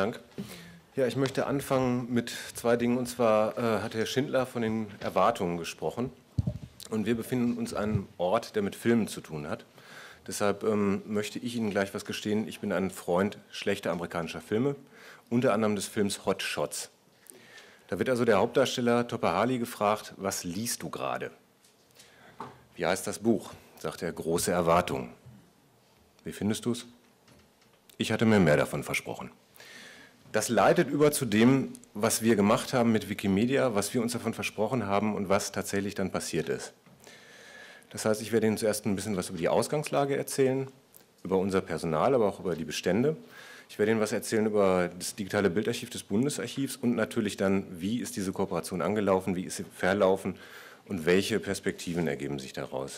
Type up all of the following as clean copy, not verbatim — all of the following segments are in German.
Dank. Ja, ich möchte anfangen mit zwei Dingen. Und zwar hat Herr Schindler von den Erwartungen gesprochen. Und wir befinden uns an einem Ort, der mit Filmen zu tun hat. Deshalb möchte ich Ihnen gleich was gestehen. Ich bin ein Freund schlechter amerikanischer Filme, unter anderem des Films Hot Shots. Da wird also der Hauptdarsteller Topper Harley gefragt, was liest du gerade? Wie heißt das Buch? Sagt er, große Erwartungen. Wie findest du es? Ich hatte mir mehr davon versprochen. Das leitet über zu dem, was wir gemacht haben mit Wikimedia, was wir uns davon versprochen haben und was tatsächlich dann passiert ist. Das heißt, ich werde Ihnen zuerst ein bisschen was über die Ausgangslage erzählen, über unser Personal, aber auch über die Bestände. Ich werde Ihnen was erzählen über das digitale Bildarchiv des Bundesarchivs und natürlich dann, wie ist diese Kooperation angelaufen, wie ist sie verlaufen und welche Perspektiven ergeben sich daraus.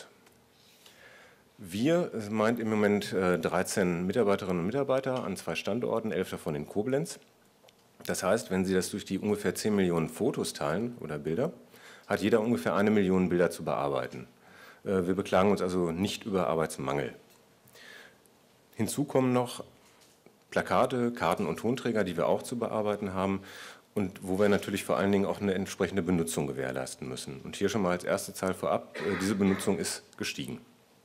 Wir, es meint im Moment 13 Mitarbeiterinnen und Mitarbeiter an 2 Standorten, 11 davon in Koblenz. Das heißt, wenn Sie das durch die ungefähr 10 Millionen Fotos teilen oder Bilder, hat jeder ungefähr 1 Million Bilder zu bearbeiten. Wir beklagen uns also nicht über Arbeitsmangel. Hinzu kommen noch Plakate, Karten und Tonträger, die wir auch zu bearbeiten haben und wo wir natürlich vor allen Dingen auch eine entsprechende Benutzung gewährleisten müssen. Und hier schon mal als erste Zahl vorab, diese Benutzung ist gestiegen.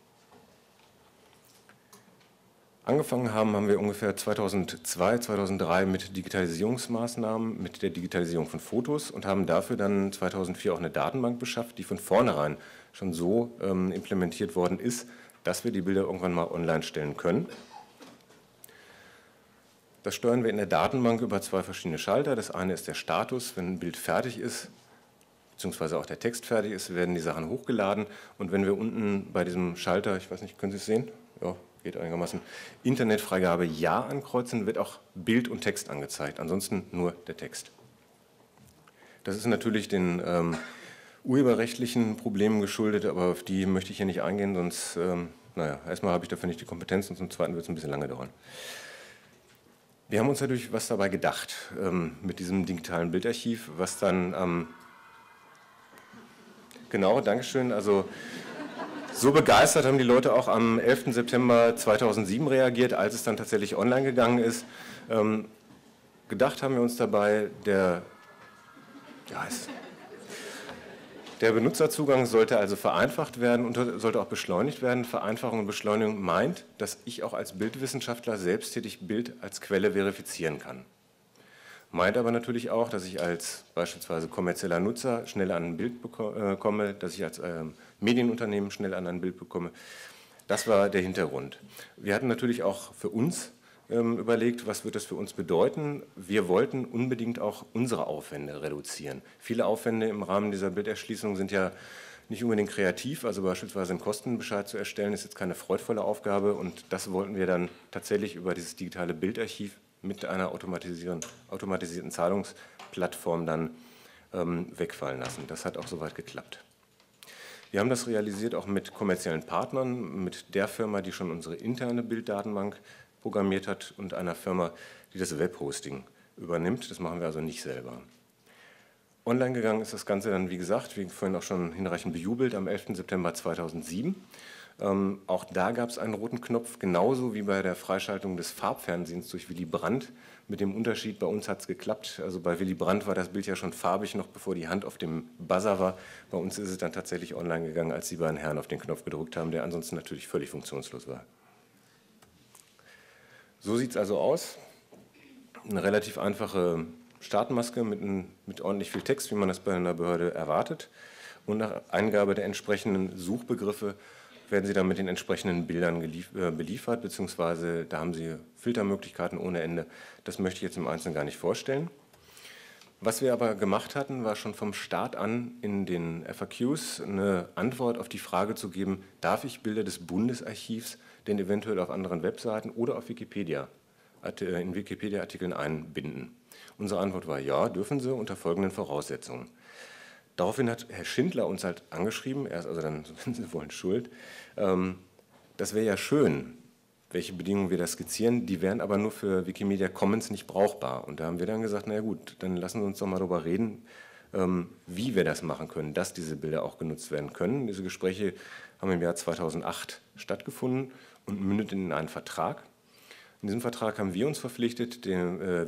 Angefangen haben wir ungefähr 2002, 2003 mit Digitalisierungsmaßnahmen, mit der Digitalisierung von Fotos und haben dafür dann 2004 auch eine Datenbank beschafft, die von vornherein schon so implementiert worden ist, dass wir die Bilder irgendwann mal online stellen können. Das steuern wir in der Datenbank über 2 verschiedene Schalter. Das eine ist der Status, wenn ein Bild fertig ist, beziehungsweise auch der Text fertig ist, werden die Sachen hochgeladen. Und wenn wir unten bei diesem Schalter, ich weiß nicht, können Sie es sehen? Ja, geht einigermaßen, Internetfreigabe Ja ankreuzen, wird auch Bild und Text angezeigt, ansonsten nur der Text. Das ist natürlich den urheberrechtlichen Problemen geschuldet, aber auf die möchte ich hier nicht eingehen, sonst, naja, erstmal habe ich dafür nicht die Kompetenz und zum Zweiten wird es ein bisschen lange dauern. Wir haben uns natürlich was dabei gedacht mit diesem digitalen Bildarchiv, was dann genau, Dankeschön, also so begeistert haben die Leute auch am 11. September 2007 reagiert, als es dann tatsächlich online gegangen ist. Gedacht haben wir uns dabei, der Benutzerzugang sollte also vereinfacht werden und sollte auch beschleunigt werden. Vereinfachung und Beschleunigung meint, dass ich auch als Bildwissenschaftler selbsttätig Bild als Quelle verifizieren kann. Meint aber natürlich auch, dass ich als beispielsweise kommerzieller Nutzer schnell an ein Bild komme, dass ich als Medienunternehmen schnell an ein Bild bekomme. Das war der Hintergrund. Wir hatten natürlich auch für uns überlegt, was wird das für uns bedeuten. Wir wollten unbedingt auch unsere Aufwände reduzieren. Viele Aufwände im Rahmen dieser Bilderschließung sind ja nicht unbedingt kreativ, also beispielsweise einen Kostenbescheid zu erstellen, ist jetzt keine freudvolle Aufgabe und das wollten wir dann tatsächlich über dieses digitale Bildarchiv mit einer automatisierten Zahlungsplattform dann wegfallen lassen. Das hat auch soweit geklappt. Wir haben das realisiert auch mit kommerziellen Partnern, mit der Firma, die schon unsere interne Bilddatenbank programmiert hat und einer Firma, die das Webhosting übernimmt. Das machen wir also nicht selber. Online gegangen ist das Ganze dann, wie gesagt, wie vorhin auch schon hinreichend bejubelt, am 11. September 2007. Auch da gab es einen roten Knopf, genauso wie bei der Freischaltung des Farbfernsehens durch Willy Brandt. Mit dem Unterschied, bei uns hat es geklappt. Also bei Willy Brandt war das Bild ja schon farbig, noch bevor die Hand auf dem Buzzer war. Bei uns ist es dann tatsächlich online gegangen, als die beiden Herren auf den Knopf gedrückt haben, der ansonsten natürlich völlig funktionslos war. So sieht es also aus. Eine relativ einfache Startmaske mit ordentlich viel Text, wie man das bei einer Behörde erwartet. Und nach Eingabe der entsprechenden Suchbegriffe werden Sie dann mit den entsprechenden Bildern beliefert, beziehungsweise da haben Sie Filtermöglichkeiten ohne Ende. Das möchte ich jetzt im Einzelnen gar nicht vorstellen. Was wir aber gemacht hatten, war schon vom Start an in den FAQs eine Antwort auf die Frage zu geben, darf ich Bilder des Bundesarchivs denn eventuell auf anderen Webseiten oder auf Wikipedia, in Wikipedia-Artikeln einbinden? Unsere Antwort war ja, dürfen Sie unter folgenden Voraussetzungen. Daraufhin hat Herr Schindler uns halt angeschrieben, er ist also dann, wenn Sie wollen, schuld. Das wäre ja schön, welche Bedingungen wir da skizzieren, die wären aber nur für Wikimedia Commons nicht brauchbar. Und da haben wir dann gesagt, naja gut, dann lassen Sie uns doch mal darüber reden, wie wir das machen können, dass diese Bilder auch genutzt werden können. Diese Gespräche haben im Jahr 2008 stattgefunden und mündeten in einen Vertrag. In diesem Vertrag haben wir uns verpflichtet,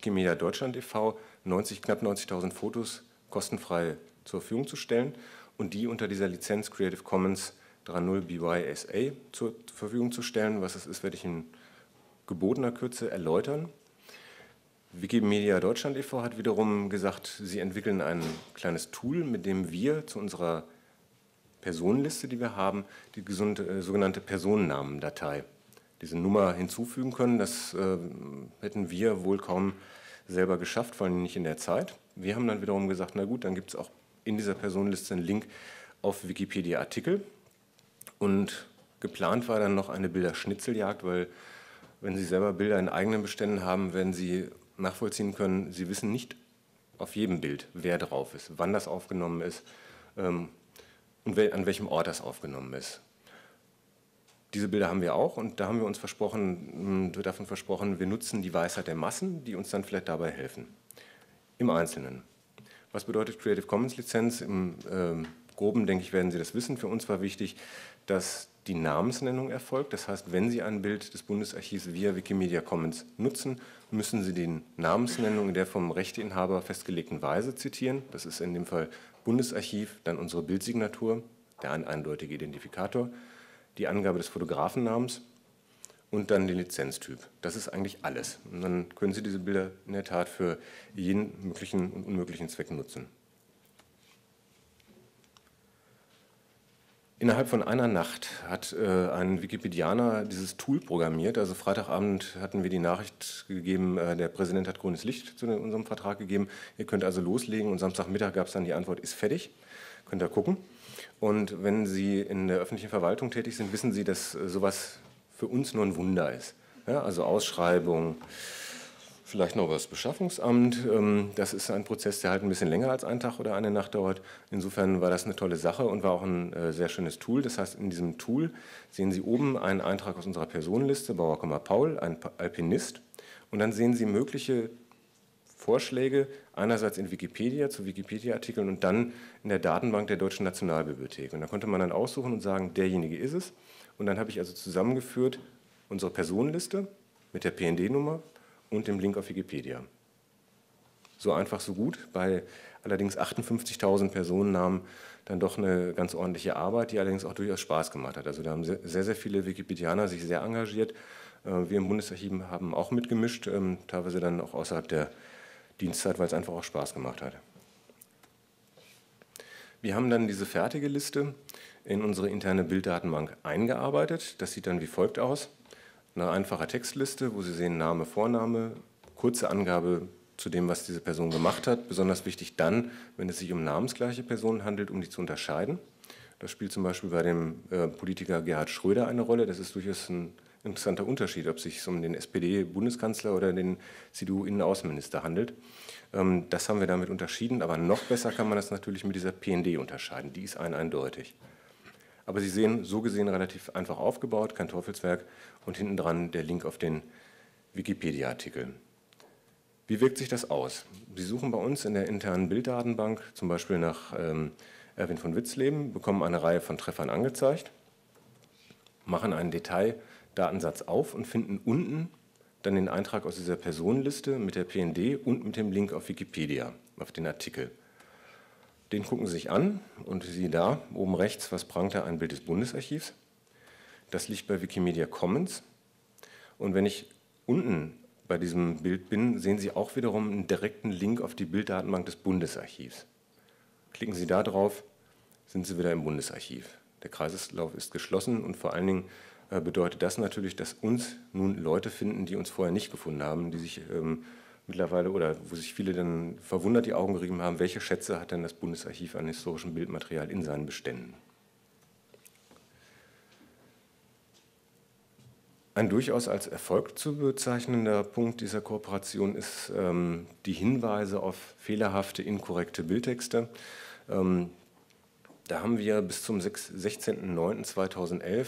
Wikimedia Deutschland e.V. knapp 90.000 Fotos kostenfrei zur Verfügung zu stellen und die unter dieser Lizenz Creative Commons 3.0 BY-SA zur Verfügung zu stellen. Was es ist, werde ich in gebotener Kürze erläutern. Wikimedia Deutschland e.V. hat wiederum gesagt, sie entwickeln ein kleines Tool, mit dem wir zu unserer Personenliste, die wir haben, die sogenannte Personennamendatei, diese Nummer hinzufügen können. Das hätten wir wohl kaum selber geschafft, vor allem nicht in der Zeit. Wir haben dann wiederum gesagt, na gut, dann gibt es auch in dieser Personenliste einen Link auf Wikipedia-Artikel. Und geplant war dann noch eine Bilderschnitzeljagd, weil wenn Sie selber Bilder in eigenen Beständen haben, werden Sie nachvollziehen können, Sie wissen nicht auf jedem Bild, wer drauf ist, wann das aufgenommen ist und an welchem Ort das aufgenommen ist. Diese Bilder haben wir auch und da haben wir uns davon versprochen, wir nutzen die Weisheit der Massen, die uns dann vielleicht dabei helfen. Im Einzelnen. Was bedeutet Creative Commons Lizenz? Im Groben, denke ich, werden Sie das wissen. Für uns war wichtig, dass die Namensnennung erfolgt. Das heißt, wenn Sie ein Bild des Bundesarchivs via Wikimedia Commons nutzen, müssen Sie die Namensnennung in der vom Rechteinhaber festgelegten Weise zitieren. Das ist in dem Fall Bundesarchiv, dann unsere Bildsignatur, der eindeutige Identifikator, die Angabe des Fotografennamens und dann den Lizenztyp. Das ist eigentlich alles. Und dann können Sie diese Bilder in der Tat für jeden möglichen und unmöglichen Zweck nutzen. Innerhalb von einer Nacht hat ein Wikipedianer dieses Tool programmiert. Also Freitagabend hatten wir die Nachricht gegeben, der Präsident hat grünes Licht zu unserem Vertrag gegeben. Ihr könnt also loslegen und Samstagmittag gab es dann die Antwort, ist fertig. Könnt ihr gucken. Und wenn Sie in der öffentlichen Verwaltung tätig sind, wissen Sie, dass sowas für uns nur ein Wunder ist. Ja, also Ausschreibung, vielleicht noch das Beschaffungsamt. Das ist ein Prozess, der halt ein bisschen länger als einen Tag oder eine Nacht dauert. Insofern war das eine tolle Sache und war auch ein sehr schönes Tool. Das heißt, in diesem Tool sehen Sie oben einen Eintrag aus unserer Personenliste, Bauer, Paul, ein Alpinist. Und dann sehen Sie mögliche Vorschläge, einerseits in Wikipedia, zu Wikipedia-Artikeln und dann in der Datenbank der Deutschen Nationalbibliothek. Und da konnte man dann aussuchen und sagen, derjenige ist es. Und dann habe ich also zusammengeführt unsere Personenliste mit der PND-Nummer und dem Link auf Wikipedia. So einfach, so gut. Bei allerdings 58.000 Personennamen dann doch eine ganz ordentliche Arbeit, die allerdings auch durchaus Spaß gemacht hat. Also da haben sehr, sehr viele Wikipedianer sich sehr engagiert. Wir im Bundesarchiv haben auch mitgemischt, teilweise dann auch außerhalb der Dienstzeit, weil es einfach auch Spaß gemacht hat. Wir haben dann diese fertige Liste in unsere interne Bilddatenbank eingearbeitet. Das sieht dann wie folgt aus. Eine einfache Textliste, wo Sie sehen Name, Vorname, kurze Angabe zu dem, was diese Person gemacht hat. Besonders wichtig dann, wenn es sich um namensgleiche Personen handelt, um die zu unterscheiden. Das spielt zum Beispiel bei dem Politiker Gerhard Schröder eine Rolle. Das ist durchaus ein interessanter Unterschied, ob es sich um den SPD-Bundeskanzler oder den CDU-Innenaußenminister handelt. Das haben wir damit unterschieden, aber noch besser kann man das natürlich mit dieser PND unterscheiden. Die ist eindeutig. Aber Sie sehen, so gesehen relativ einfach aufgebaut, kein Teufelswerk und hinten dran der Link auf den Wikipedia-Artikel. Wie wirkt sich das aus? Sie suchen bei uns in der internen Bilddatenbank, zum Beispiel nach Erwin von Witzleben, bekommen eine Reihe von Treffern angezeigt, machen einen Detaildatensatz auf und finden unten dann den Eintrag aus dieser Personenliste mit der PND und mit dem Link auf Wikipedia, auf den Artikel. Den gucken Sie sich an und Sie da, oben rechts, was prangt da? Ein Bild des Bundesarchivs. Das liegt bei Wikimedia Commons. Und wenn ich unten bei diesem Bild bin, sehen Sie auch wiederum einen direkten Link auf die Bilddatenbank des Bundesarchivs. Klicken Sie da drauf, sind Sie wieder im Bundesarchiv. Der Kreislauf ist geschlossen und vor allen Dingen bedeutet das natürlich, dass uns nun Leute finden, die uns vorher nicht gefunden haben, die sich mittlerweile oder wo sich viele dann verwundert die Augen gerieben haben, welche Schätze hat denn das Bundesarchiv an historischem Bildmaterial in seinen Beständen. Ein durchaus als Erfolg zu bezeichnender Punkt dieser Kooperation ist die Hinweise auf fehlerhafte, inkorrekte Bildtexte. Da haben wir bis zum 16.09.2011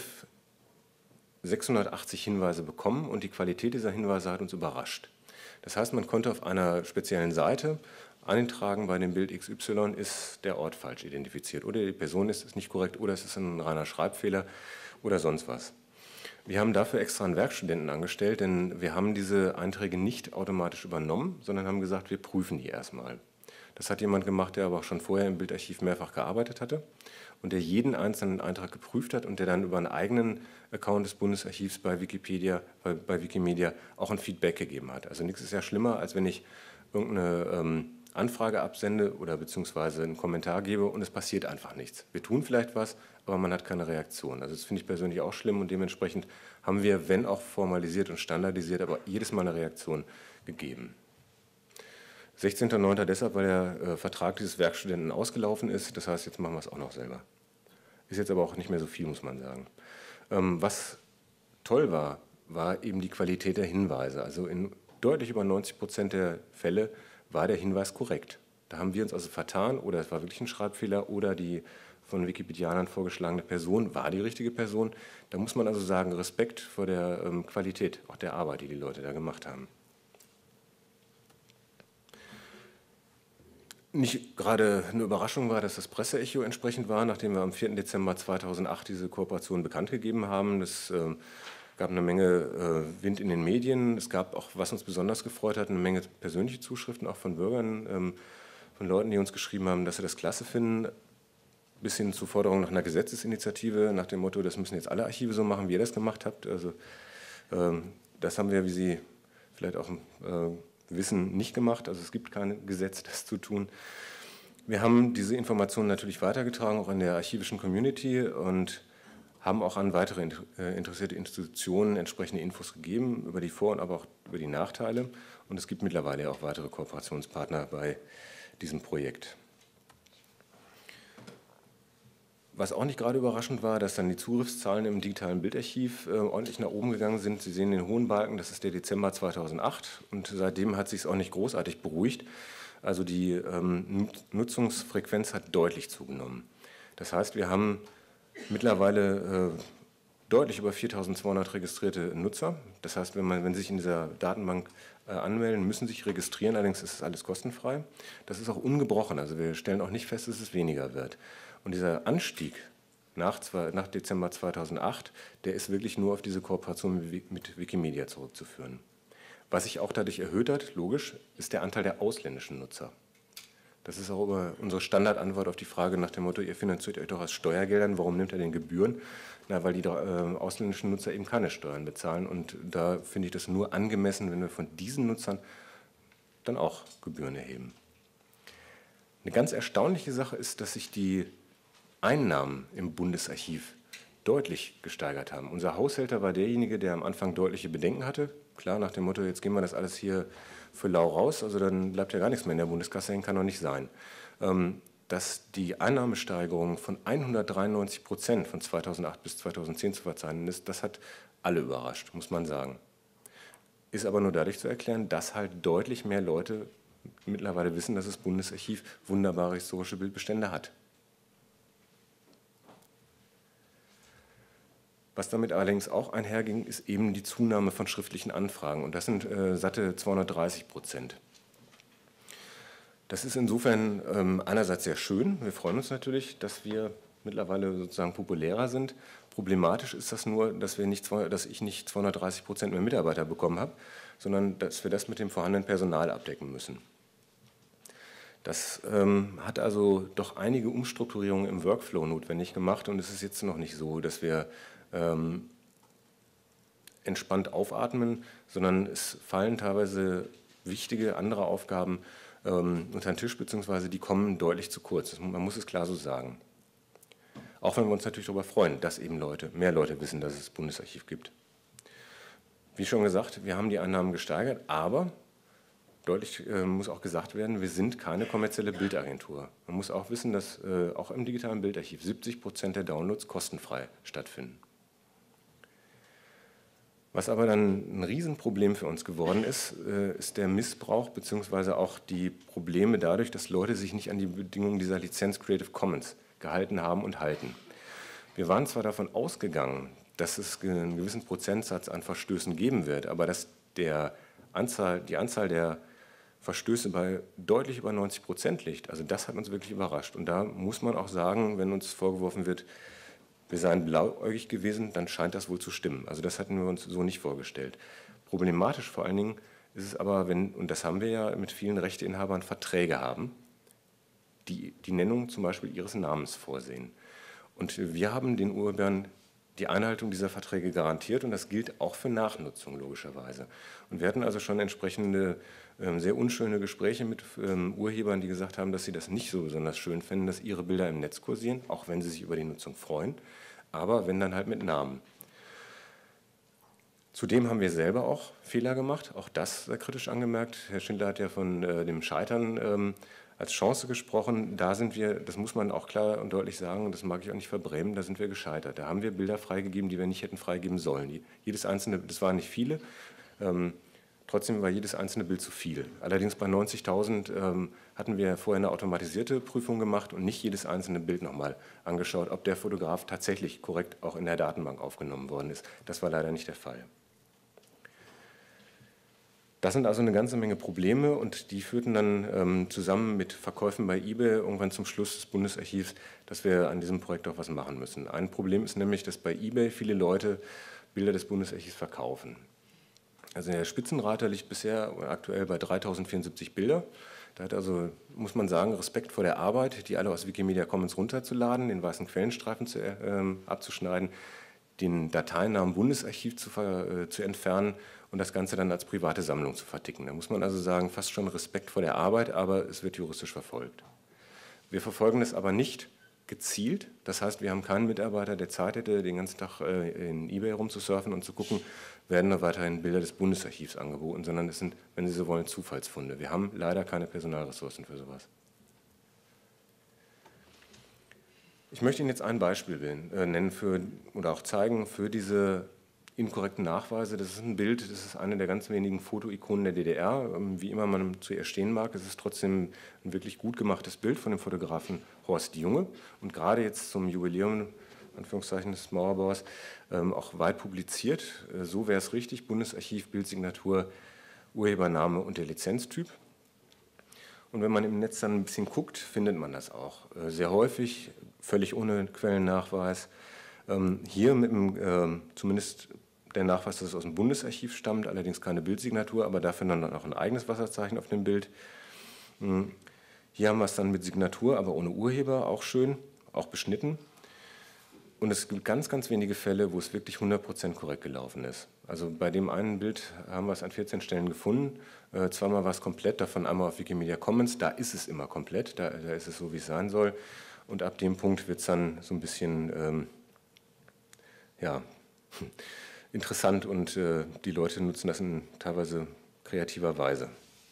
680 Hinweise bekommen und die Qualität dieser Hinweise hat uns überrascht. Das heißt, man konnte auf einer speziellen Seite eintragen, bei dem Bild XY ist der Ort falsch identifiziert oder die Person ist nicht korrekt oder es ist ein reiner Schreibfehler oder sonst was. Wir haben dafür extra einen Werkstudenten angestellt, denn wir haben diese Einträge nicht automatisch übernommen, sondern haben gesagt, wir prüfen die erstmal. Das hat jemand gemacht, der aber auch schon vorher im Bildarchiv mehrfach gearbeitet hatte und der jeden einzelnen Eintrag geprüft hat und der dann über einen eigenen Account des Bundesarchivs bei Wikipedia, bei Wikimedia auch ein Feedback gegeben hat. Also nichts ist ja schlimmer, als wenn ich irgendeine Anfrage absende oder beziehungsweise einen Kommentar gebe und es passiert einfach nichts. Wir tun vielleicht was, aber man hat keine Reaktion. Also das finde ich persönlich auch schlimm und dementsprechend haben wir, wenn auch formalisiert und standardisiert, aber jedes Mal eine Reaktion gegeben. 16.09. deshalb, weil der Vertrag dieses Werkstudenten ausgelaufen ist. Das heißt, jetzt machen wir es auch noch selber. Ist jetzt aber auch nicht mehr so viel, muss man sagen. Was toll war, war eben die Qualität der Hinweise. Also in deutlich über 90% der Fälle war der Hinweis korrekt. Da haben wir uns also vertan oder es war wirklich ein Schreibfehler oder die von Wikipedianern vorgeschlagene Person war die richtige Person. Da muss man also sagen, Respekt vor der Qualität, auch der Arbeit, die die Leute da gemacht haben. Nicht gerade eine Überraschung war, dass das Presseecho entsprechend war, nachdem wir am 4. Dezember 2008 diese Kooperation bekannt gegeben haben. Es gab eine Menge Wind in den Medien. Es gab auch, was uns besonders gefreut hat, eine Menge persönliche Zuschriften, auch von Bürgern, von Leuten, die uns geschrieben haben, dass sie das klasse finden, bis hin zu Forderungen nach einer Gesetzesinitiative, nach dem Motto, das müssen jetzt alle Archive so machen, wie ihr das gemacht habt. Also das haben wir, wie Sie vielleicht auch wissen, nicht gemacht. Also es gibt kein Gesetz, das zu tun. Wir haben diese Informationen natürlich weitergetragen, auch in der archivischen Community und haben auch an weitere interessierte Institutionen entsprechende Infos gegeben über die Vor- und aber auch über die Nachteile. Und es gibt mittlerweile auch weitere Kooperationspartner bei diesem Projekt. Was auch nicht gerade überraschend war, dass dann die Zugriffszahlen im digitalen Bildarchiv ordentlich nach oben gegangen sind. Sie sehen den hohen Balken, das ist der Dezember 2008 und seitdem hat sich es auch nicht großartig beruhigt. Also die Nutzungsfrequenz hat deutlich zugenommen. Das heißt, wir haben mittlerweile deutlich über 4.200 registrierte Nutzer. Das heißt, wenn Sie sich in dieser Datenbank anmelden, müssen Sie sich registrieren, allerdings ist es alles kostenfrei. Das ist auch ungebrochen, also wir stellen auch nicht fest, dass es weniger wird. Und dieser Anstieg nach Dezember 2008, der ist wirklich nur auf diese Kooperation mit Wikimedia zurückzuführen. Was sich auch dadurch erhöht hat, logisch, ist der Anteil der ausländischen Nutzer. Das ist auch unsere Standardantwort auf die Frage nach dem Motto, ihr finanziert euch doch aus Steuergeldern, warum nimmt ihr denn Gebühren? Na, weil die ausländischen Nutzer eben keine Steuern bezahlen und da finde ich das nur angemessen, wenn wir von diesen Nutzern dann auch Gebühren erheben. Eine ganz erstaunliche Sache ist, dass sich die Einnahmen im Bundesarchiv deutlich gesteigert haben. Unser Haushälter war derjenige, der am Anfang deutliche Bedenken hatte. Klar, nach dem Motto, jetzt gehen wir das alles hier für lau raus, also dann bleibt ja gar nichts mehr in der Bundeskasse hängen, kann doch nicht sein. Dass die Einnahmesteigerung von 193% von 2008 bis 2010 zu verzeichnen ist, das hat alle überrascht, muss man sagen. Ist aber nur dadurch zu erklären, dass halt deutlich mehr Leute mittlerweile wissen, dass das Bundesarchiv wunderbare historische Bildbestände hat. Was damit allerdings auch einherging, ist eben die Zunahme von schriftlichen Anfragen und das sind satte 230%. Das ist insofern einerseits sehr schön. Wir freuen uns natürlich, dass wir mittlerweile sozusagen populärer sind. Problematisch ist das nur, dass ich nicht 230% mehr Mitarbeiter bekommen habe, sondern dass wir das mit dem vorhandenen Personal abdecken müssen. Das hat also doch einige Umstrukturierungen im Workflow notwendig gemacht und es ist jetzt noch nicht so, dass wir entspannt aufatmen, sondern es fallen teilweise wichtige andere Aufgaben unter den Tisch, beziehungsweise die kommen deutlich zu kurz. Man muss es klar so sagen. Auch wenn wir uns natürlich darüber freuen, dass eben mehr Leute wissen, dass es das Bundesarchiv gibt. Wie schon gesagt, wir haben die Einnahmen gesteigert, aber deutlich muss auch gesagt werden, wir sind keine kommerzielle Bildagentur. Man muss auch wissen, dass auch im digitalen Bildarchiv 70% der Downloads kostenfrei stattfinden. Was aber dann ein Riesenproblem für uns geworden ist, ist der Missbrauch bzw. auch die Probleme dadurch, dass Leute sich nicht an die Bedingungen dieser Lizenz Creative Commons gehalten haben und halten. Wir waren zwar davon ausgegangen, dass es einen gewissen Prozentsatz an Verstößen geben wird, aber dass die Anzahl der Verstöße bei deutlich über 90% liegt, also das hat uns wirklich überrascht. Und da muss man auch sagen, wenn uns vorgeworfen wird, wir seien blauäugig gewesen, dann scheint das wohl zu stimmen. Also das hatten wir uns so nicht vorgestellt. Problematisch vor allen Dingen ist es aber, wenn, und das haben wir ja mit vielen Rechteinhabern, Verträge haben, die die Nennung zum Beispiel ihres Namens vorsehen. Und wir haben den Urhebern die Einhaltung dieser Verträge garantiert und das gilt auch für Nachnutzung logischerweise. Und wir hatten also schon entsprechende sehr unschöne Gespräche mit Urhebern, die gesagt haben, dass sie das nicht so besonders schön finden, dass ihre Bilder im Netz kursieren, auch wenn sie sich über die Nutzung freuen, aber wenn dann halt mit Namen. Zudem haben wir selber auch Fehler gemacht, auch das sehr kritisch angemerkt. Herr Schindler hat ja von dem Scheitern als Chance gesprochen. Da sind wir, das muss man auch klar und deutlich sagen, und das mag ich auch nicht verbrämen, da sind wir gescheitert. Da haben wir Bilder freigegeben, die wir nicht hätten freigeben sollen. Jedes einzelne, das waren nicht viele, trotzdem war jedes einzelne Bild zu viel. Allerdings bei 90.000 hatten wir vorher eine automatisierte Prüfung gemacht und nicht jedes einzelne Bild nochmal angeschaut, ob der Fotograf tatsächlich korrekt auch in der Datenbank aufgenommen worden ist. Das war leider nicht der Fall. Das sind also eine ganze Menge Probleme und die führten dann zusammen mit Verkäufen bei eBay irgendwann zum Schluss des Bundesarchivs, dass wir an diesem Projekt auch was machen müssen. Ein Problem ist nämlich, dass bei eBay viele Leute Bilder des Bundesarchivs verkaufen. Also der Spitzenreiter liegt bisher aktuell bei 3074 Bilder. Da hat also, muss man sagen, Respekt vor der Arbeit, die alle aus Wikimedia Commons runterzuladen, den weißen Quellenstreifen abzuschneiden, den Dateinamen Bundesarchiv zu entfernen und das Ganze dann als private Sammlung zu verticken. Da muss man also sagen, fast schon Respekt vor der Arbeit, aber es wird juristisch verfolgt. Wir verfolgen das aber nicht gezielt. Das heißt, wir haben keinen Mitarbeiter, der Zeit hätte, den ganzen Tag in eBay rumzusurfen und zu gucken, werden da weiterhin Bilder des Bundesarchivs angeboten, sondern es sind, wenn Sie so wollen, Zufallsfunde. Wir haben leider keine Personalressourcen für sowas. Ich möchte Ihnen jetzt ein Beispiel nennen oder auch zeigen für diese inkorrekten Nachweise. Das ist ein Bild, das ist eine der ganz wenigen Fotoikonen der DDR. Wie immer man zu ihr stehen mag, es ist trotzdem ein wirklich gut gemachtes Bild von dem Fotografen Horst Junge und gerade jetzt zum Jubiläum Anführungszeichen des Mauerbauers auch weit publiziert. So wäre es richtig, Bundesarchiv, Bildsignatur, Urhebername und der Lizenztyp. Und wenn man im Netz dann ein bisschen guckt, findet man das auch. Sehr häufig, völlig ohne Quellennachweis. Hier mit dem, zumindest der Nachweis, dass es aus dem Bundesarchiv stammt, allerdings keine Bildsignatur, aber dafür dann auch ein eigenes Wasserzeichen auf dem Bild. Hier haben wir es dann mit Signatur, aber ohne Urheber, auch schön, auch beschnitten. Und es gibt ganz, ganz wenige Fälle, wo es wirklich 100% korrekt gelaufen ist. Also bei dem einen Bild haben wir es an 14 Stellen gefunden. Zweimal war es komplett, davon einmal auf Wikimedia Commons. Da ist es immer komplett, da ist es so, wie es sein soll. Und ab dem Punkt wird es dann so ein bisschen ja, interessant und die Leute nutzen das in teilweise kreativer Weise.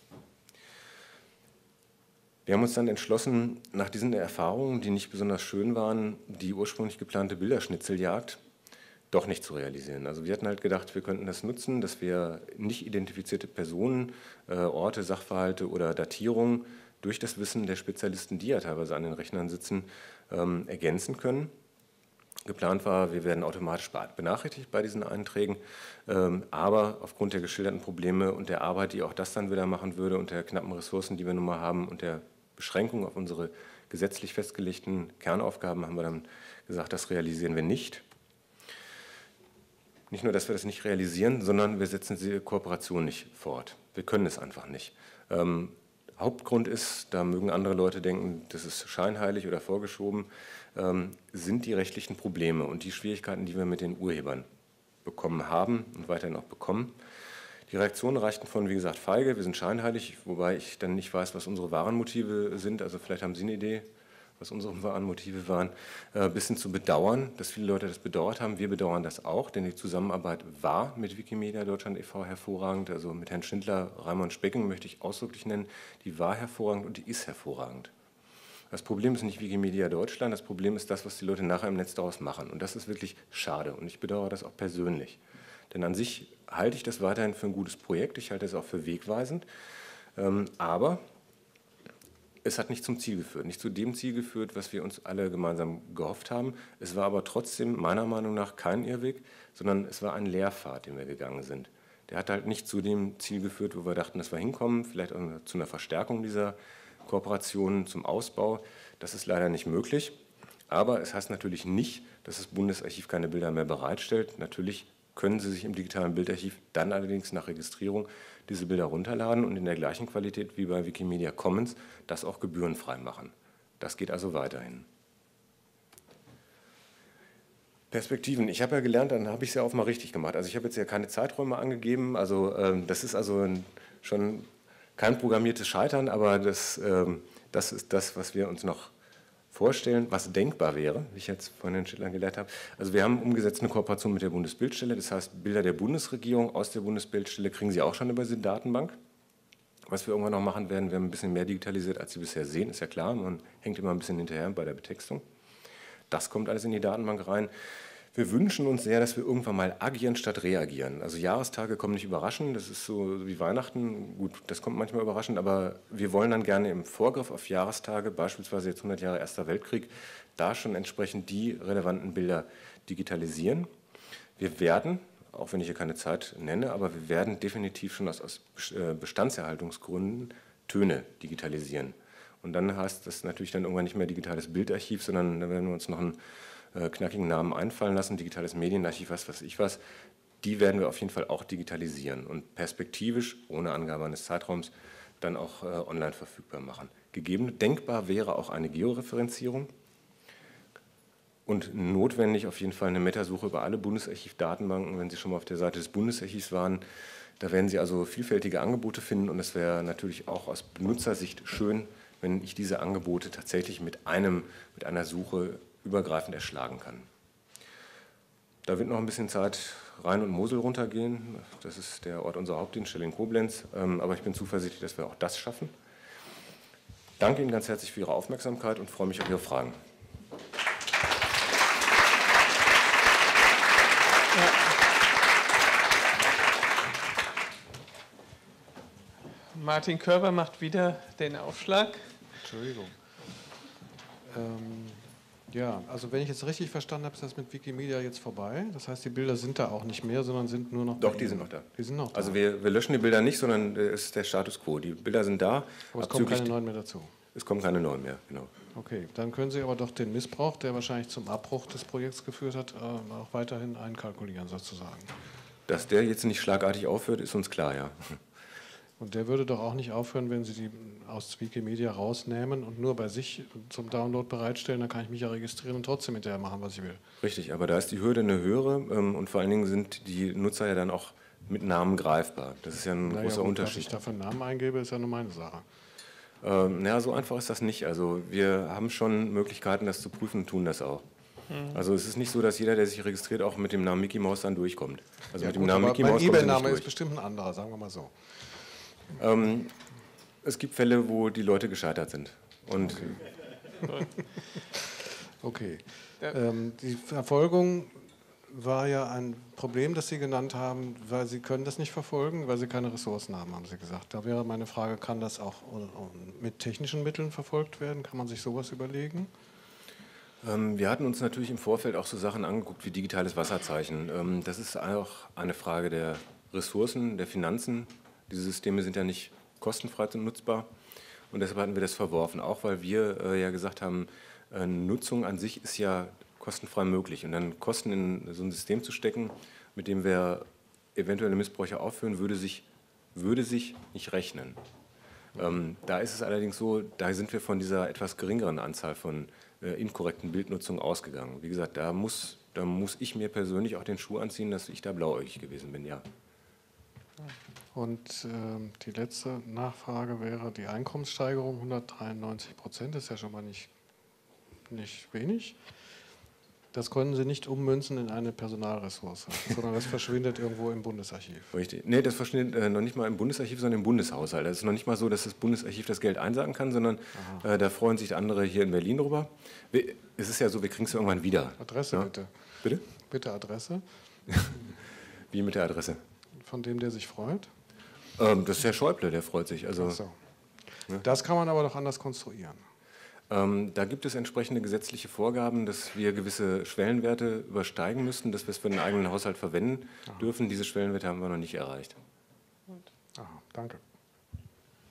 Wir haben uns dann entschlossen, nach diesen Erfahrungen, die nicht besonders schön waren, die ursprünglich geplante Bilderschnitzeljagd doch nicht zu realisieren. Also wir hatten halt gedacht, wir könnten das nutzen, dass wir nicht identifizierte Personen, Orte, Sachverhalte oder Datierungen durch das Wissen der Spezialisten, die ja teilweise an den Rechnern sitzen, ergänzen können. Geplant war, wir werden automatisch benachrichtigt bei diesen Einträgen, aber aufgrund der geschilderten Probleme und der Arbeit, die auch das dann wieder machen würde und der knappen Ressourcen, die wir nun mal haben und der Beschränkung auf unsere gesetzlich festgelegten Kernaufgaben, haben wir dann gesagt, das realisieren wir nicht. Nicht nur, dass wir das nicht realisieren, sondern wir setzen diese Kooperation nicht fort. Wir können es einfach nicht. Hauptgrund ist, da mögen andere Leute denken, das ist scheinheilig oder vorgeschoben, sind die rechtlichen Probleme und die Schwierigkeiten, die wir mit den Urhebern bekommen haben und weiterhin auch bekommen. Die Reaktionen reichten von, wie gesagt, feige, wir sind scheinheilig, wobei ich dann nicht weiß, was unsere wahren Motive sind, also vielleicht haben Sie eine Idee, was unsere wahren Motive waren, bis hin zu bedauern, dass viele Leute das bedauert haben. Wir bedauern das auch, denn die Zusammenarbeit war mit Wikimedia Deutschland e.V. hervorragend, also mit Herrn Schindler, Raimund Specken möchte ich ausdrücklich nennen, die war hervorragend und die ist hervorragend. Das Problem ist nicht Wikimedia Deutschland, das Problem ist das, was die Leute nachher im Netz daraus machen und das ist wirklich schade und ich bedauere das auch persönlich. Denn an sich halte ich das weiterhin für ein gutes Projekt, ich halte es auch für wegweisend, aber es hat nicht zum Ziel geführt, nicht zu dem Ziel geführt, was wir uns alle gemeinsam gehofft haben. Es war aber trotzdem meiner Meinung nach kein Irrweg, sondern es war ein Lehrpfad, den wir gegangen sind. Der hat halt nicht zu dem Ziel geführt, wo wir dachten, dass wir hinkommen, vielleicht auch zu einer Verstärkung dieser Kooperation, zum Ausbau. Das ist leider nicht möglich. Aber es heißt natürlich nicht, dass das Bundesarchiv keine Bilder mehr bereitstellt. Natürlich können Sie sich im digitalen Bildarchiv dann allerdings nach Registrierung diese Bilder runterladen und in der gleichen Qualität wie bei Wikimedia Commons das auch gebührenfrei machen. Das geht also weiterhin. Perspektiven. Ich habe ja gelernt, dann habe ich es ja auch mal richtig gemacht. Also ich habe jetzt ja keine Zeiträume angegeben. Also das ist also schon kein programmiertes Scheitern, aber das ist das, was wir uns noch vorstellen, was denkbar wäre, wie ich jetzt von Herrn Schindler gelernt habe. Also wir haben umgesetzt eine Kooperation mit der Bundesbildstelle. Das heißt, Bilder der Bundesregierung aus der Bundesbildstelle kriegen Sie auch schon über diese Datenbank. Was wir irgendwann noch machen werden, wir haben ein bisschen mehr digitalisiert, als Sie bisher sehen, ist ja klar. Man hängt immer ein bisschen hinterher bei der Betextung. Das kommt alles in die Datenbank rein. Wir wünschen uns sehr, dass wir irgendwann mal agieren statt reagieren. Also Jahrestage kommen nicht überraschend, das ist so wie Weihnachten. Gut, das kommt manchmal überraschend, aber wir wollen dann gerne im Vorgriff auf Jahrestage, beispielsweise jetzt 100 Jahre Erster Weltkrieg, da schon entsprechend die relevanten Bilder digitalisieren. Wir werden, auch wenn ich hier keine Zeit nenne, aber wir werden definitiv schon aus Bestandserhaltungsgründen Töne digitalisieren. Und dann heißt das natürlich dann irgendwann nicht mehr digitales Bildarchiv, sondern da werden wir uns noch einen knackigen Namen einfallen lassen, digitales Medienarchiv, was weiß ich was. Die werden wir auf jeden Fall auch digitalisieren und perspektivisch, ohne Angabe eines Zeitraums, dann auch online verfügbar machen. Denkbar wäre auch eine Georeferenzierung und notwendig auf jeden Fall eine Metasuche über alle Bundesarchiv-Datenbanken. Wenn Sie schon mal auf der Seite des Bundesarchivs waren, da werden Sie also vielfältige Angebote finden und es wäre natürlich auch aus Benutzersicht schön, wenn ich diese Angebote tatsächlich mit einer Suche übergreifend erschlagen kann. Da wird noch ein bisschen Zeit Rhein und Mosel runtergehen. Das ist der Ort unserer Hauptdienststelle in Koblenz. Aber ich bin zuversichtlich, dass wir auch das schaffen. Danke Ihnen ganz herzlich für Ihre Aufmerksamkeit und freue mich auf Ihre Fragen. Martin Körber macht wieder den Aufschlag. Entschuldigung. Ja, also wenn ich jetzt richtig verstanden habe, ist das mit Wikimedia jetzt vorbei. Das heißt, die Bilder sind da auch nicht mehr, sondern sind nur noch... Doch, die sind noch da. Die sind noch da. Also wir löschen die Bilder nicht, sondern es ist der Status quo. Die Bilder sind da. Aber es kommen keine neuen mehr dazu. Es kommen keine neuen mehr, genau. Okay, dann können Sie aber doch den Missbrauch, der wahrscheinlich zum Abbruch des Projekts geführt hat, auch weiterhin einkalkulieren sozusagen. Dass der jetzt nicht schlagartig aufhört, ist uns klar, ja. Und der würde doch auch nicht aufhören, wenn Sie die aus Wikimedia rausnehmen und nur bei sich zum Download bereitstellen, dann kann ich mich ja registrieren und trotzdem hinterher machen, was ich will. Richtig, aber da ist die Hürde eine höhere und vor allen Dingen sind die Nutzer ja dann auch mit Namen greifbar. Das ist ja ein großer Unterschied. Was ich da für einen Namen eingebe, ist ja nur meine Sache. Naja, so einfach ist das nicht. Also wir haben schon Möglichkeiten, das zu prüfen und tun das auch. Also es ist nicht so, dass jeder, der sich registriert, auch mit dem Namen Mickey Mouse dann durchkommt. Also Ja, mit dem gut, Namen Mickey Mouse kommt mein er nicht eBay-Name durch. ist bestimmt ein anderer, sagen wir mal so. Es gibt Fälle, wo die Leute gescheitert sind. Und Okay. Die Verfolgung war ja ein Problem, das Sie genannt haben, weil Sie können das nicht verfolgen, weil Sie keine Ressourcen haben, haben Sie gesagt. Da wäre meine Frage, kann das auch mit technischen Mitteln verfolgt werden? Kann man sich sowas überlegen? wir hatten uns natürlich im Vorfeld auch so Sachen angeguckt wie digitales Wasserzeichen. Das ist auch eine Frage der Ressourcen, der Finanzen. Diese Systeme sind ja nicht kostenfrei nutzbar und deshalb hatten wir das verworfen, auch weil wir ja gesagt haben, Nutzung an sich ist ja kostenfrei möglich und dann Kosten in so ein System zu stecken, mit dem wir eventuelle Missbräuche aufführen, würde sich nicht rechnen. Da ist es allerdings so, da sind wir von dieser etwas geringeren Anzahl von inkorrekten Bildnutzungen ausgegangen. Wie gesagt, da muss ich mir persönlich auch den Schuh anziehen, dass ich da blauäugig gewesen bin, ja. Und die letzte Nachfrage wäre die Einkommenssteigerung, 193%, ist ja schon mal nicht wenig. Das können Sie nicht ummünzen in eine Personalressource, sondern das verschwindet irgendwo im Bundesarchiv. Richtig. Nee, das verschwindet noch nicht mal im Bundesarchiv, sondern im Bundeshaushalt. Es ist noch nicht mal so, dass das Bundesarchiv das Geld einsagen kann, sondern da freuen sich andere hier in Berlin drüber. Es ist ja so, wir kriegen es irgendwann wieder. Adresse ja? bitte. Bitte? Bitte Adresse. Wie mit der Adresse? Von dem, der sich freut? Das ist Herr Schäuble, der freut sich. Also, Ach so. Das kann man aber doch anders konstruieren. Da gibt es entsprechende gesetzliche Vorgaben, dass wir gewisse Schwellenwerte übersteigen müssten, dass wir es für den eigenen Haushalt verwenden dürfen. Diese Schwellenwerte haben wir noch nicht erreicht. Aha, danke.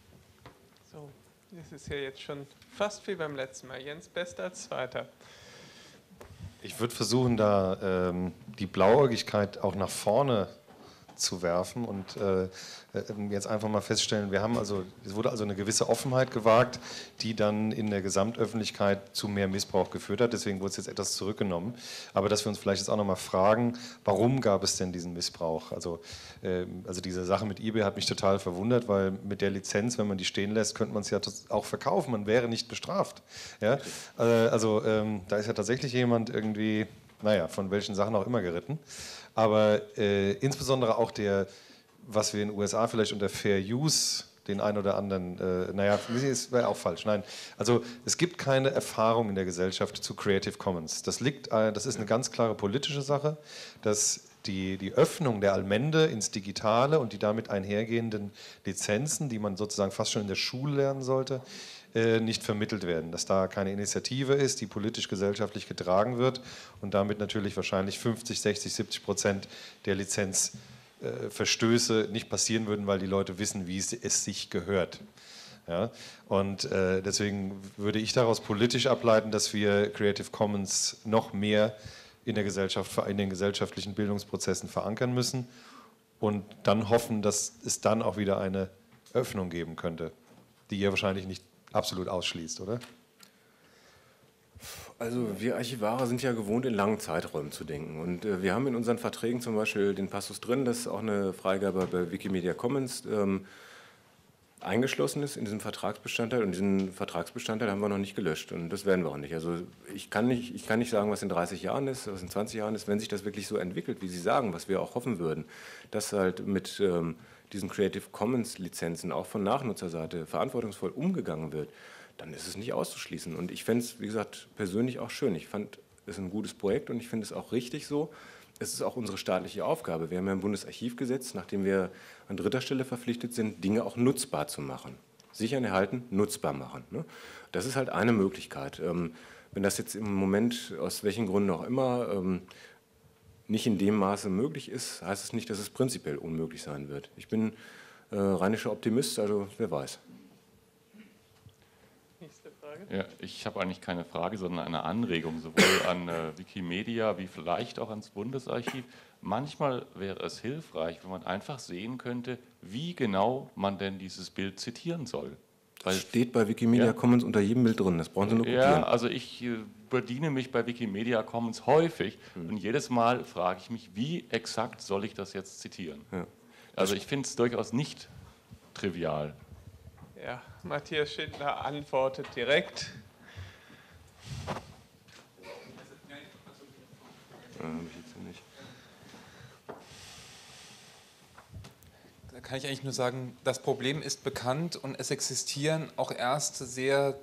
So, das ist ja jetzt schon fast wie beim letzten Mal. Jens Best als Zweiter. Ich würde versuchen, da die Blauäugigkeit auch nach vorne zu werfen und jetzt einfach mal feststellen, es wurde also eine gewisse Offenheit gewagt, die dann in der Gesamtöffentlichkeit zu mehr Missbrauch geführt hat. Deswegen wurde es jetzt etwas zurückgenommen. Aber dass wir uns vielleicht jetzt auch nochmal fragen, warum gab es denn diesen Missbrauch? Also diese Sache mit eBay hat mich total verwundert, weil mit der Lizenz, wenn man die stehen lässt, könnte man es ja auch verkaufen. Man wäre nicht bestraft. Ja? Da ist ja tatsächlich jemand irgendwie, naja, von welchen Sachen auch immer geritten. Aber insbesondere auch was wir in den USA vielleicht unter Fair Use, den einen oder anderen, das wäre auch falsch. Nein, also es gibt keine Erfahrung in der Gesellschaft zu Creative Commons. Das ist eine ganz klare politische Sache, dass die Öffnung der Allmende ins Digitale und die damit einhergehenden Lizenzen, die man sozusagen fast schon in der Schule lernen sollte, nicht vermittelt werden, dass da keine Initiative ist, die politisch-gesellschaftlich getragen wird und damit natürlich wahrscheinlich 50, 60, 70% der Lizenzverstöße nicht passieren würden, weil die Leute wissen, wie es sich gehört. Ja? Und deswegen würde ich daraus politisch ableiten, dass wir Creative Commons noch mehr in der Gesellschaft, in den gesellschaftlichen Bildungsprozessen verankern müssen und dann hoffen, dass es dann auch wieder eine Öffnung geben könnte, die ihr wahrscheinlich nicht absolut ausschließt, oder? Also wir Archivare sind ja gewohnt, in langen Zeiträumen zu denken. Und wir haben in unseren Verträgen zum Beispiel den Passus drin, dass auch eine Freigabe bei Wikimedia Commons eingeschlossen ist in diesem Vertragsbestandteil. Und diesen Vertragsbestandteil haben wir noch nicht gelöscht. Und das werden wir auch nicht. Also ich kann nicht sagen, was in 30 Jahren ist, was in 20 Jahren ist. Wenn sich das wirklich so entwickelt, wie Sie sagen, was wir auch hoffen würden, dass halt mit diesen Creative Commons Lizenzen auch von Nachnutzerseite verantwortungsvoll umgegangen wird, dann ist es nicht auszuschließen. Und ich fände es, wie gesagt, persönlich auch schön. Ich fand es ein gutes Projekt und ich finde es auch richtig so. Es ist auch unsere staatliche Aufgabe. Wir haben ja ein Bundesarchivgesetz, nachdem wir an dritter Stelle verpflichtet sind, Dinge auch nutzbar zu machen. Sichern, erhalten, nutzbar machen. Ne? Das ist halt eine Möglichkeit. Wenn das jetzt im Moment, aus welchen Gründen auch immer, nicht in dem Maße möglich ist, heißt es nicht, dass es prinzipiell unmöglich sein wird. Ich bin rheinischer Optimist, also wer weiß. Nächste Frage. Ja, ich habe eigentlich keine Frage, sondern eine Anregung, sowohl an Wikimedia wie vielleicht auch ans Bundesarchiv. Manchmal wäre es hilfreich, wenn man einfach sehen könnte, wie genau man denn dieses Bild zitieren soll. Das steht bei Wikimedia Commons unter jedem Bild drin, das brauchen Sie nur kopieren. Ja, also ich bediene mich bei Wikimedia Commons häufig und jedes Mal frage ich mich, wie exakt soll ich das jetzt zitieren? Ja. Also ich finde es durchaus nicht trivial. Ja, Matthias Schindler antwortet direkt. Da kann ich eigentlich nur sagen, das Problem ist bekannt und es existieren auch erste sehr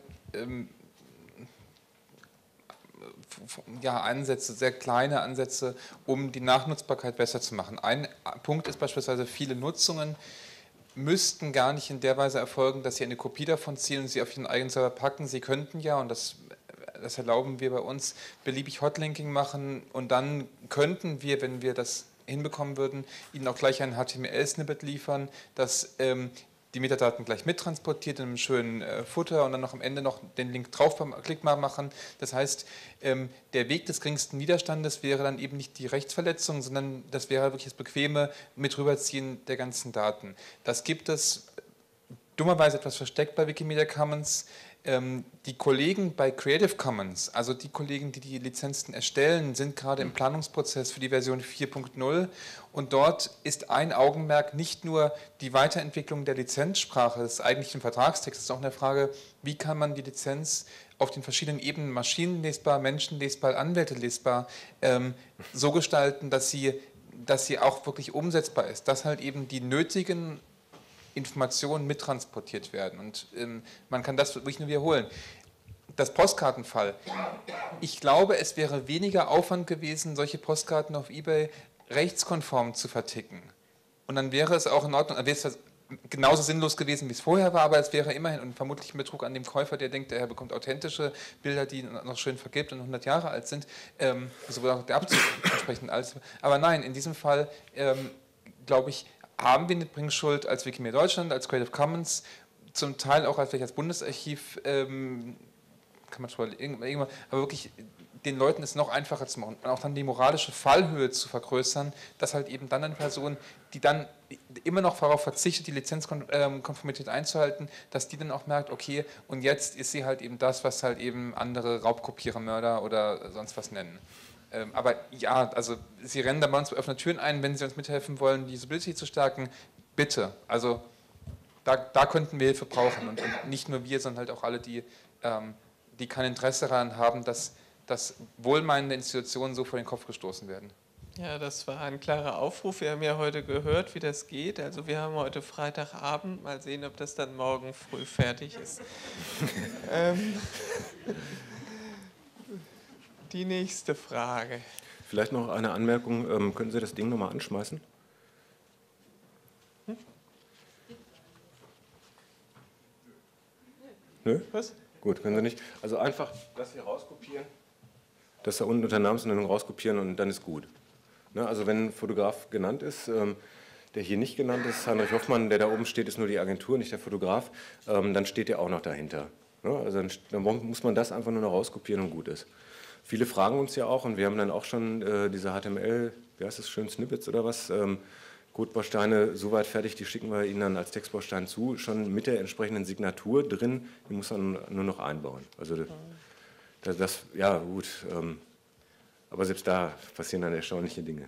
Ansätze, sehr kleine Ansätze, um die Nachnutzbarkeit besser zu machen. Ein Punkt ist beispielsweise, viele Nutzungen müssten gar nicht in der Weise erfolgen, dass Sie eine Kopie davon ziehen und sie auf Ihren eigenen Server packen. Sie könnten ja, und das erlauben wir bei uns, beliebig Hotlinking machen und dann könnten wir, wenn wir das hinbekommen würden, Ihnen auch gleich ein HTML-Snippet liefern, das die Metadaten gleich mittransportiert in einem schönen Footer und dann noch am Ende noch den Link draufklickbar machen. Das heißt, der Weg des geringsten Widerstandes wäre dann eben nicht die Rechtsverletzung, sondern das wäre wirklich das bequeme mit rüberziehen der ganzen Daten. Das gibt es dummerweise etwas versteckt bei Wikimedia Commons. Die Kollegen bei Creative Commons, also die Kollegen, die die Lizenzen erstellen, sind gerade im Planungsprozess für die Version 4.0 und dort ist ein Augenmerk nicht nur die Weiterentwicklung der Lizenzsprache des eigentlichen Vertragstextes, sondern auch eine Frage, wie kann man die Lizenz auf den verschiedenen Ebenen, maschinenlesbar, menschenlesbar, anwältelesbar, so gestalten, dass sie auch wirklich umsetzbar ist, dass halt eben die nötigen Informationen mittransportiert werden. Und man kann das wirklich nur wiederholen. Das Postkartenfall. Ich glaube, es wäre weniger Aufwand gewesen, solche Postkarten auf eBay rechtskonform zu verticken. Und dann wäre es auch in Ordnung, dann wäre es genauso sinnlos gewesen, wie es vorher war, aber es wäre immerhin und vermutlich ein Betrug an dem Käufer, der denkt, er bekommt authentische Bilder, die noch schön vergilbt und 100 Jahre alt sind, sowohl auch der Abzug entsprechend alt. Aber nein, in diesem Fall, glaube ich, haben wir eine Bringschuld als Wikimedia Deutschland, als Creative Commons, zum Teil auch vielleicht als Bundesarchiv, kann man schon irgendwann, aber wirklich den Leuten es noch einfacher zu machen und auch dann die moralische Fallhöhe zu vergrößern, dass halt eben dann eine Person, die dann immer noch darauf verzichtet, die Lizenzkonformität einzuhalten, dass die dann auch merkt, okay, und jetzt ist sie halt eben das, was halt eben andere Raubkopierer, Mörder oder sonst was nennen. Aber ja, also Sie rennen da bei uns offene Türen ein, wenn Sie uns mithelfen wollen, die Usability zu stärken, bitte. Also da könnten wir Hilfe brauchen und nicht nur wir, sondern halt auch alle, die kein Interesse daran haben, dass wohlmeinende Institutionen so vor den Kopf gestoßen werden. Ja, das war ein klarer Aufruf. Wir haben ja heute gehört, wie das geht. Also wir haben heute Freitagabend. Mal sehen, ob das dann morgen früh fertig ist. Die nächste Frage. Vielleicht noch eine Anmerkung. Können Sie das Ding nochmal anschmeißen? Nö? Was? Gut, können Sie nicht. Also einfach das hier rauskopieren, das da unten unter Namensnennung rauskopieren und dann ist gut. Ne, also wenn ein Fotograf genannt ist, der hier nicht genannt ist, Heinrich Hoffmann, der da oben steht, ist nur die Agentur, nicht der Fotograf, dann steht der auch noch dahinter. Ne, also dann muss man das einfach nur noch rauskopieren und gut ist. Viele fragen uns ja auch, und wir haben dann auch schon diese HTML, wie heißt das, schön Snippets oder was, Codebausteine soweit fertig, die schicken wir Ihnen dann als Textbaustein zu, schon mit der entsprechenden Signatur drin, die muss man nur noch einbauen. Also das ja gut, aber selbst da passieren dann erstaunliche Dinge.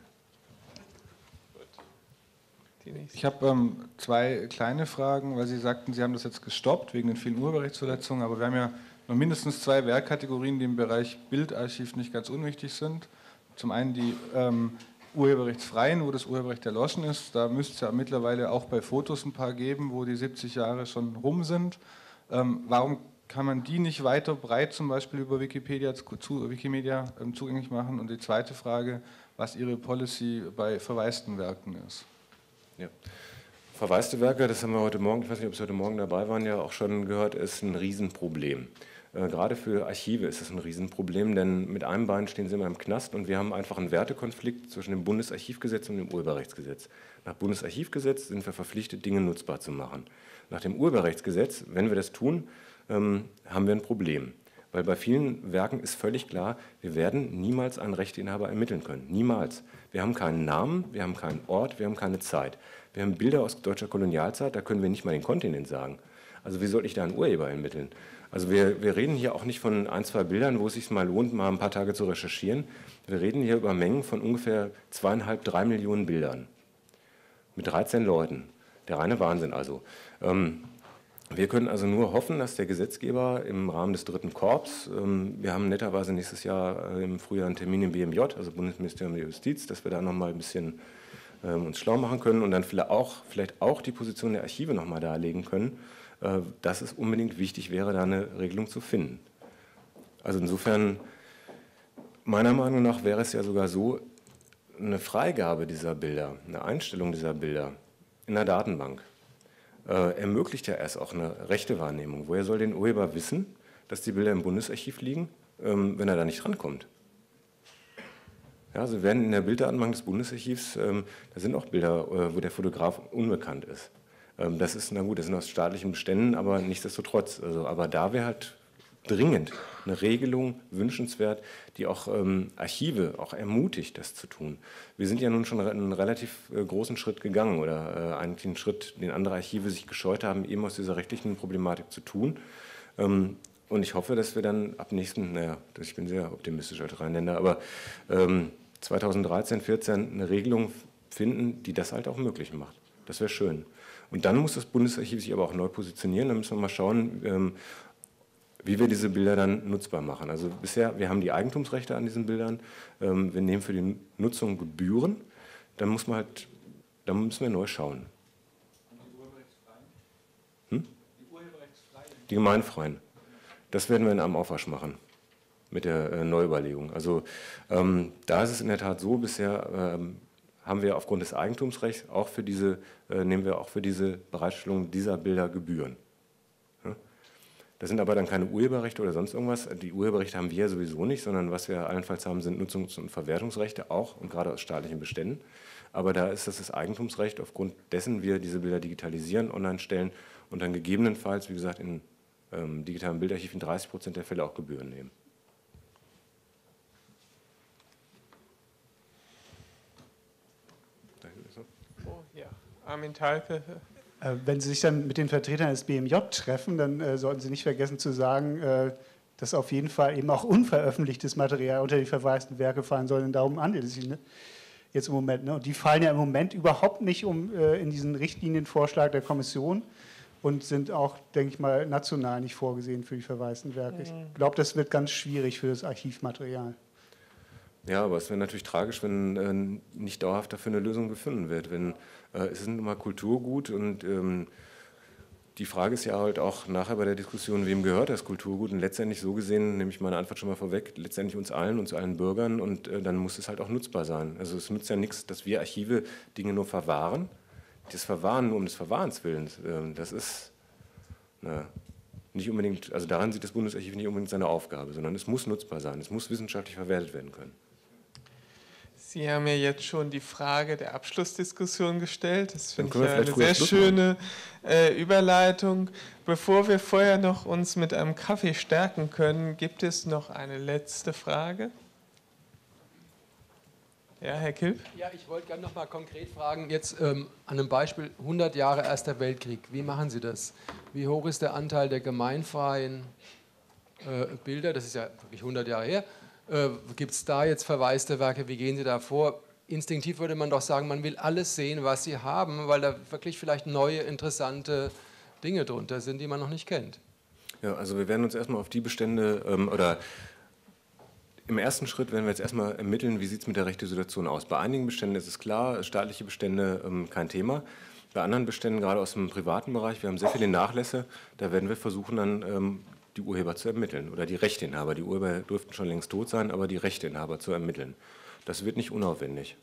Ich habe zwei kleine Fragen, weil Sie sagten, Sie haben das jetzt gestoppt wegen den vielen Urheberrechtsverletzungen, aber wir haben ja noch mindestens zwei Werkkategorien, die im Bereich Bildarchiv nicht ganz unwichtig sind. Zum einen die urheberrechtsfreien, wo das Urheberrecht erloschen ist. Da müsste es ja mittlerweile auch bei Fotos ein paar geben, wo die 70 Jahre schon rum sind. Warum kann man die nicht weiter breit zum Beispiel über Wikimedia zugänglich machen? Und die zweite Frage, was Ihre Policy bei verwaisten Werken ist. Ja. Verwaiste Werke, das haben wir heute Morgen, ich weiß nicht, ob Sie heute Morgen dabei waren, ja auch schon gehört, ist ein Riesenproblem. Gerade für Archive ist es ein Riesenproblem, denn mit einem Bein stehen sie immer im Knast und wir haben einfach einen Wertekonflikt zwischen dem Bundesarchivgesetz und dem Urheberrechtsgesetz. Nach Bundesarchivgesetz sind wir verpflichtet, Dinge nutzbar zu machen. Nach dem Urheberrechtsgesetz, wenn wir das tun, haben wir ein Problem. Weil bei vielen Werken ist völlig klar, wir werden niemals einen Rechteinhaber ermitteln können. Niemals. Wir haben keinen Namen, wir haben keinen Ort, wir haben keine Zeit. Wir haben Bilder aus deutscher Kolonialzeit, da können wir nicht mal den Kontinent sagen. Also wie soll ich da einen Urheber ermitteln? Also wir reden hier auch nicht von ein, zwei Bildern, wo es sich mal lohnt, mal ein paar Tage zu recherchieren. Wir reden hier über Mengen von ungefähr 2,5, 3 Millionen Bildern. Mit 13 Leuten. Der reine Wahnsinn also. Wir können also nur hoffen, dass der Gesetzgeber im Rahmen des dritten Korps, wir haben netterweise nächstes Jahr im Frühjahr einen Termin im BMJ, also Bundesministerium der Justiz, dass wir da nochmal ein bisschen uns schlau machen können und dann vielleicht auch die Position der Archive nochmal darlegen können, dass es unbedingt wichtig wäre, da eine Regelung zu finden. Also insofern, meiner Meinung nach wäre es ja sogar so, eine Freigabe dieser Bilder, eine Einstellung dieser Bilder in der Datenbank ermöglicht ja erst auch eine rechte Wahrnehmung. Woher soll den Urheber wissen, dass die Bilder im Bundesarchiv liegen, wenn er da nicht rankommt? Ja, also werden in der Bilddatenbank des Bundesarchivs, da sind auch Bilder, wo der Fotograf unbekannt ist. Das ist, na gut, das sind aus staatlichen Beständen, aber nichtsdestotrotz. Also, aber da wäre halt dringend eine Regelung wünschenswert, die auch Archive auch ermutigt, das zu tun. Wir sind ja nun schon einen relativ großen Schritt gegangen oder eigentlich einen Schritt, den andere Archive sich gescheut haben, eben aus dieser rechtlichen Problematik zu tun. Und ich hoffe, dass wir dann ab nächsten, ich bin sehr optimistisch als Rheinländer, aber 2013, 2014 eine Regelung finden, die das halt auch möglich macht. Das wäre schön. Und dann muss das Bundesarchiv sich aber auch neu positionieren. Dann müssen wir mal schauen, wie wir diese Bilder dann nutzbar machen. Also bisher, wir haben die Eigentumsrechte an diesen Bildern, wir nehmen für die Nutzung Gebühren, dann müssen wir neu schauen. Und die Urheberrechtsfreien? Die Urheberrechtsfreien? Die gemeinfreien. Das werden wir in einem Aufwasch machen mit der Neuüberlegung. Also da ist es in der Tat so, bisher haben wir aufgrund des Eigentumsrechts auch für diese, nehmen wir auch für diese Bereitstellung dieser Bilder Gebühren. Ja? Das sind aber dann keine Urheberrechte oder sonst irgendwas. Die Urheberrechte haben wir ja sowieso nicht, sondern was wir allenfalls haben, sind Nutzungs- und Verwertungsrechte auch und gerade aus staatlichen Beständen. Aber da ist das Eigentumsrecht, aufgrund dessen wir diese Bilder digitalisieren, online stellen und dann gegebenenfalls, wie gesagt, in digitalen Bildarchiv in 30% der Fälle auch Gebühren nehmen. Armin Thalke. Wenn Sie sich dann mit den Vertretern des BMJ treffen, dann sollten Sie nicht vergessen zu sagen, dass auf jeden Fall eben auch unveröffentlichtes Material unter die verwaisten Werke fallen soll. Und darum handelt es sich jetzt im Moment. Und die fallen ja im Moment überhaupt nicht in diesen Richtlinienvorschlag der Kommission und sind auch, denke ich mal, national nicht vorgesehen für die verwaisten Werke. Ich glaube, das wird ganz schwierig für das Archivmaterial. Ja, aber es wäre natürlich tragisch, wenn nicht dauerhaft dafür eine Lösung gefunden wird. Es ist nun mal Kulturgut und die Frage ist ja halt auch nachher bei der Diskussion, wem gehört das Kulturgut? Und letztendlich so gesehen, nehme ich meine Antwort schon mal vorweg, letztendlich uns allen Bürgern und dann muss es halt auch nutzbar sein. Also es nützt ja nichts, dass wir Archive Dinge nur verwahren. Das Verwahren nur um des Verwahrens willen, das ist nicht unbedingt, also daran sieht das Bundesarchiv nicht unbedingt seine Aufgabe, sondern es muss nutzbar sein, es muss wissenschaftlich verwertet werden können. Sie haben ja jetzt schon die Frage der Abschlussdiskussion gestellt. Das finde ich ja eine sehr schöne Überleitung. Bevor wir vorher noch uns mit einem Kaffee stärken können, gibt es noch eine letzte Frage? Ja, Herr Kilp? Ja, ich wollte gerne noch mal konkret fragen, jetzt an einem Beispiel 100 Jahre Erster Weltkrieg. Wie machen Sie das? Wie hoch ist der Anteil der gemeinfreien Bilder? Das ist ja wirklich 100 Jahre her. Gibt es da jetzt verwaiste Werke? Wie gehen Sie da vor? Instinktiv würde man doch sagen, man will alles sehen, was Sie haben, weil da wirklich vielleicht neue, interessante Dinge drunter sind, die man noch nicht kennt. Ja, also wir werden uns erstmal auf die Bestände oder im ersten Schritt werden wir jetzt erstmal ermitteln, wie sieht es mit der rechten Situation aus. Bei einigen Beständen ist es klar, staatliche Bestände kein Thema. Bei anderen Beständen, gerade aus dem privaten Bereich, wir haben sehr viele Nachlässe, da werden wir versuchen dann die Urheber zu ermitteln oder die Rechteinhaber. Die Urheber dürften schon längst tot sein, aber die Rechteinhaber zu ermitteln. Das wird nicht unaufwendig.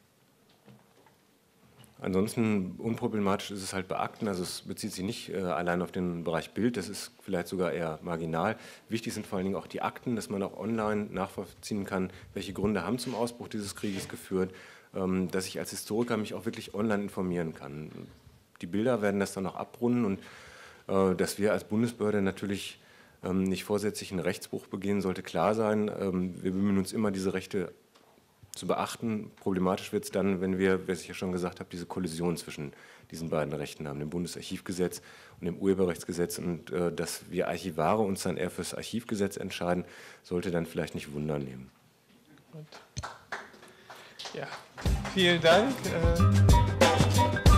Ansonsten unproblematisch ist es halt bei Akten, also es bezieht sich nicht allein auf den Bereich Bild, das ist vielleicht sogar eher marginal. Wichtig sind vor allen Dingen auch die Akten, dass man auch online nachvollziehen kann, welche Gründe haben zum Ausbruch dieses Krieges geführt, dass ich als Historiker mich auch wirklich online informieren kann. Die Bilder werden das dann auch abrunden und dass wir als Bundesbehörde natürlich nicht vorsätzlich einen Rechtsbruch begehen, sollte klar sein. Wir bemühen uns immer, diese Rechte zu beachten. Problematisch wird es dann, wenn wir, wie ich ja schon gesagt habe, diese Kollision zwischen diesen beiden Rechten haben, dem Bundesarchivgesetz und dem Urheberrechtsgesetz. Und dass wir Archivare uns dann eher für das Archivgesetz entscheiden, sollte dann vielleicht nicht Wunder nehmen. Ja, vielen Dank.